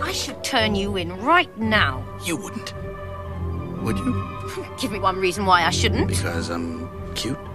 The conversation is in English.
I should turn you in right now. You wouldn't. Would you? Give me one reason why I shouldn't. Because I'm cute?